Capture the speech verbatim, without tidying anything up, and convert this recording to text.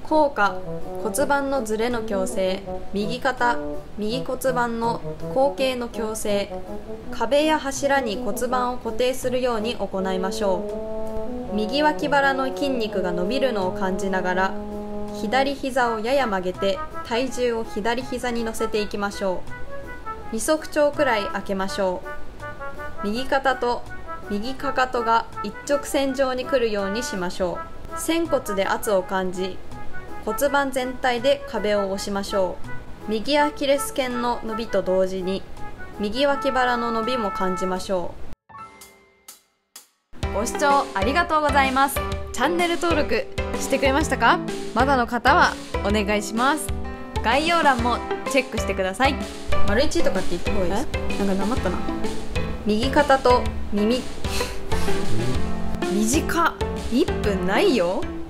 効果、骨盤のずれの矯正、右肩、右骨盤の後傾の矯正、壁や柱に骨盤を固定するように行いましょう。右脇腹の筋肉が伸びるのを感じながら、左膝をやや曲げて体重を左膝に乗せていきましょう。に足長くらい開けましょう。右肩と右かかとが一直線上に来るようにしましょう。仙骨で圧を感じ、骨盤全体で壁を押しましょう。右アキレス腱の伸びと同時に右脇腹の伸びも感じましょう。ご視聴ありがとうございます。チャンネル登録してくれましたか？まだの方はお願いします。概要欄もチェックしてください。丸一とかって言った方がいいですか？なんかなまったな。右肩と耳短っ。いっぷんないよ。